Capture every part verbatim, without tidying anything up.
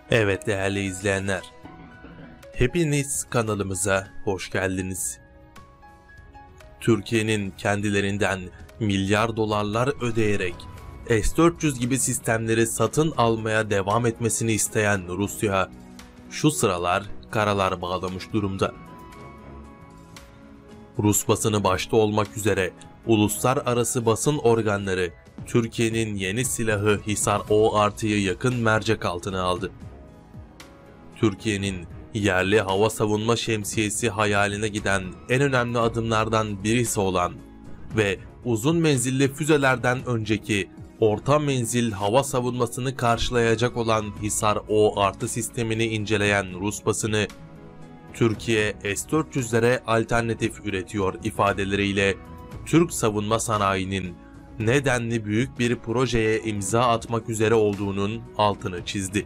Evet değerli izleyenler, hepiniz kanalımıza hoş geldiniz. Türkiye'nin kendilerinden milyar dolarlar ödeyerek S dört yüz gibi sistemleri satın almaya devam etmesini isteyen Rusya, şu sıralar karalar bağlamış durumda. Rus basını başta olmak üzere uluslararası basın organları Türkiye'nin yeni silahı Hisar-O artıyı yakın mercek altına aldı. Türkiye'nin yerli hava savunma şemsiyesi hayaline giden en önemli adımlardan birisi olan ve uzun menzilli füzelerden önceki orta menzil hava savunmasını karşılayacak olan Hisar-O artı sistemini inceleyen Rus basını, Türkiye S dört yüzlere alternatif üretiyor ifadeleriyle Türk savunma sanayinin nedenli büyük bir projeye imza atmak üzere olduğunun altını çizdi.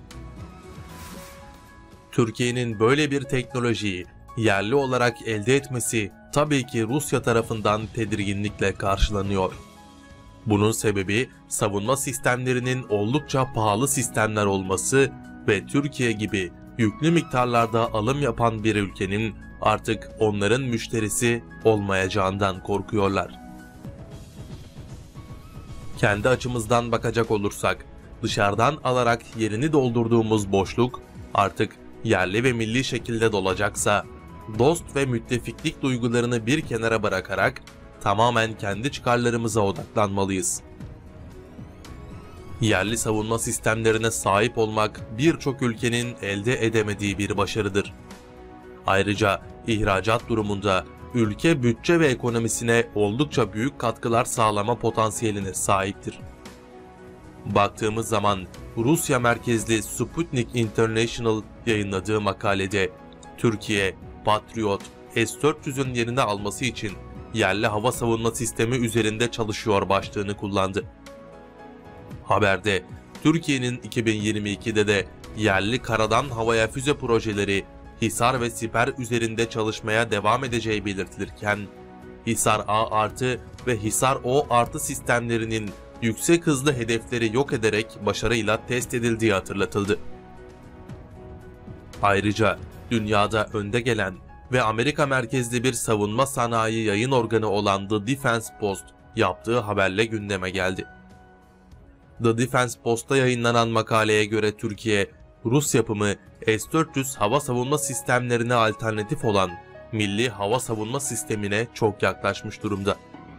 Türkiye'nin böyle bir teknolojiyi yerli olarak elde etmesi tabii ki Rusya tarafından tedirginlikle karşılanıyor. Bunun sebebi savunma sistemlerinin oldukça pahalı sistemler olması ve Türkiye gibi yüklü miktarlarda alım yapan bir ülkenin artık onların müşterisi olmayacağından korkuyorlar. Kendi açımızdan bakacak olursak, dışarıdan alarak yerini doldurduğumuz boşluk artık yerli ve milli şekilde dolacaksa, dost ve müttefiklik duygularını bir kenara bırakarak tamamen kendi çıkarlarımıza odaklanmalıyız. Yerli savunma sistemlerine sahip olmak birçok ülkenin elde edemediği bir başarıdır. Ayrıca ihracat durumunda ülke bütçe ve ekonomisine oldukça büyük katkılar sağlama potansiyeline sahiptir. Baktığımız zaman Rusya merkezli Sputnik International yayınladığı makalede Türkiye, Patriot, S dört yüzün yerini alması için yerli hava savunma sistemi üzerinde çalışıyor başlığını kullandı. Haberde Türkiye'nin iki bin yirmi ikide de yerli karadan havaya füze projeleri Hisar ve Siper üzerinde çalışmaya devam edeceği belirtilirken, Hisar-A artı ve Hisar-O artı sistemlerinin yüksek hızlı hedefleri yok ederek başarıyla test edildiği hatırlatıldı. Ayrıca dünyada önde gelen ve Amerika merkezli bir savunma sanayi yayın organı olan The Defense Post yaptığı haberle gündeme geldi. The Defense Post'ta yayınlanan makaleye göre Türkiye, Rus yapımı S dört yüz hava savunma sistemlerine alternatif olan milli hava savunma sistemine çok yaklaşmış durumda.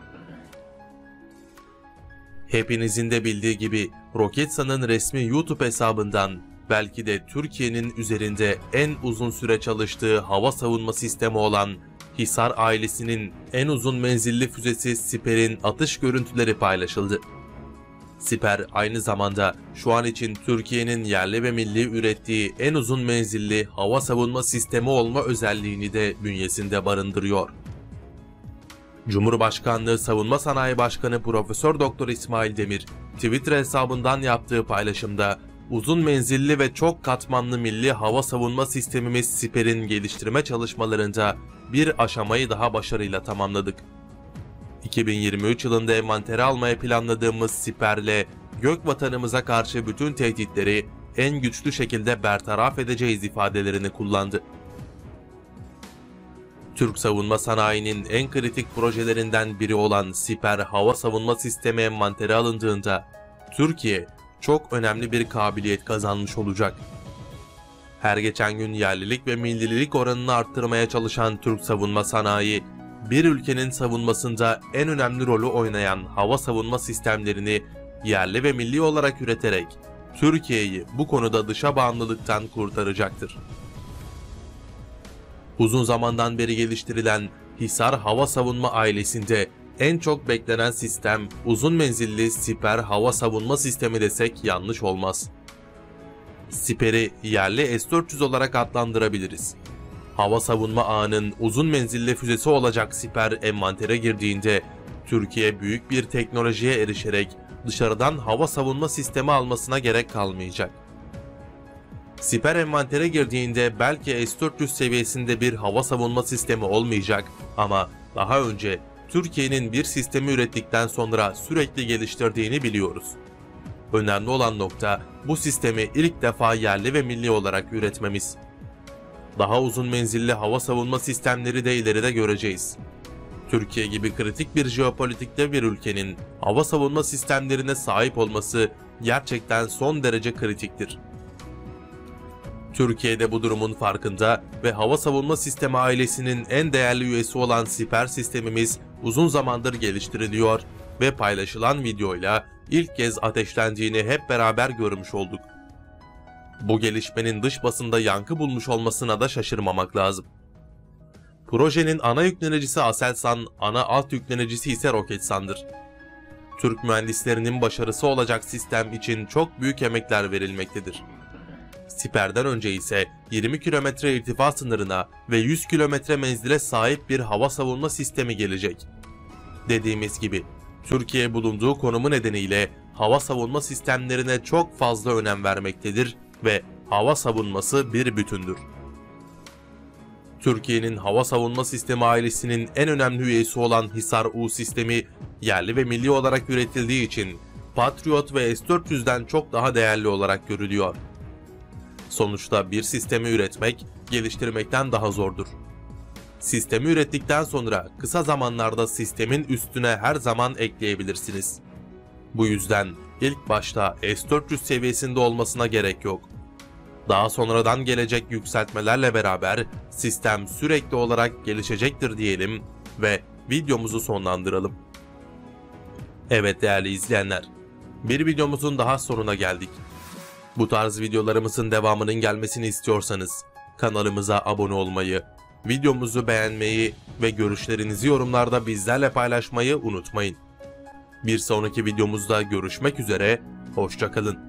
Hepinizin de bildiği gibi Roketsan'ın resmi YouTube hesabından belki de Türkiye'nin üzerinde en uzun süre çalıştığı hava savunma sistemi olan Hisar ailesinin en uzun menzilli füzesi Siper'in atış görüntüleri paylaşıldı. Siper aynı zamanda şu an için Türkiye'nin yerli ve milli ürettiği en uzun menzilli hava savunma sistemi olma özelliğini de bünyesinde barındırıyor. Cumhurbaşkanlığı Savunma Sanayi Başkanı Profesör Doktor İsmail Demir, Twitter hesabından yaptığı paylaşımda uzun menzilli ve çok katmanlı milli hava savunma sistemimiz Siper'in geliştirme çalışmalarında bir aşamayı daha başarıyla tamamladık. iki bin yirmi üç yılında envantere almaya planladığımız Siper'le gök vatanımıza karşı bütün tehditleri en güçlü şekilde bertaraf edeceğiz ifadelerini kullandı. Türk savunma sanayinin en kritik projelerinden biri olan Siper hava savunma sistemi envantere alındığında Türkiye çok önemli bir kabiliyet kazanmış olacak. Her geçen gün yerlilik ve millilik oranını arttırmaya çalışan Türk savunma sanayi, bir ülkenin savunmasında en önemli rolü oynayan hava savunma sistemlerini yerli ve milli olarak üreterek Türkiye'yi bu konuda dışa bağımlılıktan kurtaracaktır. Uzun zamandan beri geliştirilen Hisar hava savunma ailesinde en çok beklenen sistem uzun menzilli Siper hava savunma sistemi desek yanlış olmaz. Siper'i yerli S dört yüz olarak adlandırabiliriz. Hava savunma ağının uzun menzilli füzesi olacak Siper envantere girdiğinde Türkiye büyük bir teknolojiye erişerek dışarıdan hava savunma sistemi almasına gerek kalmayacak. Siper envantere girdiğinde belki S dört yüz seviyesinde bir hava savunma sistemi olmayacak ama daha önce Türkiye'nin bir sistemi ürettikten sonra sürekli geliştirdiğini biliyoruz. Önemli olan nokta bu sistemi ilk defa yerli ve milli olarak üretmemiz. Daha uzun menzilli hava savunma sistemleri de ileride göreceğiz. Türkiye gibi kritik bir jeopolitikte bir ülkenin hava savunma sistemlerine sahip olması gerçekten son derece kritiktir. Türkiye'de bu durumun farkında ve hava savunma sistemi ailesinin en değerli üyesi olan siper sistemimiz uzun zamandır geliştiriliyor ve paylaşılan videoyla ilk kez ateşlendiğini hep beraber görmüş olduk. Bu gelişmenin dış basında yankı bulmuş olmasına da şaşırmamak lazım. Projenin ana yüklenicisi Aselsan, ana alt yüklenicisi ise Roketsan'dır. Türk mühendislerinin başarısı olacak sistem için çok büyük emekler verilmektedir. Siper'den önce ise yirmi kilometre irtifa sınırına ve yüz kilometre menzile sahip bir hava savunma sistemi gelecek. Dediğimiz gibi, Türkiye bulunduğu konumu nedeniyle hava savunma sistemlerine çok fazla önem vermektedir ve hava savunması bir bütündür. Türkiye'nin hava savunma sistemi ailesinin en önemli üyesi olan Hisar-U sistemi yerli ve milli olarak üretildiği için Patriot ve S dört yüz'den çok daha değerli olarak görülüyor. Sonuçta bir sistemi üretmek, geliştirmekten daha zordur. Sistemi ürettikten sonra kısa zamanlarda sistemin üstüne her zaman ekleyebilirsiniz. Bu yüzden ilk başta S dört yüz seviyesinde olmasına gerek yok. Daha sonradan gelecek yükseltmelerle beraber sistem sürekli olarak gelişecektir diyelim ve videomuzu sonlandıralım. Evet değerli izleyenler, bir videomuzun daha sonuna geldik. Bu tarz videolarımızın devamının gelmesini istiyorsanız kanalımıza abone olmayı, videomuzu beğenmeyi ve görüşlerinizi yorumlarda bizlerle paylaşmayı unutmayın. Bir sonraki videomuzda görüşmek üzere, hoşça kalın.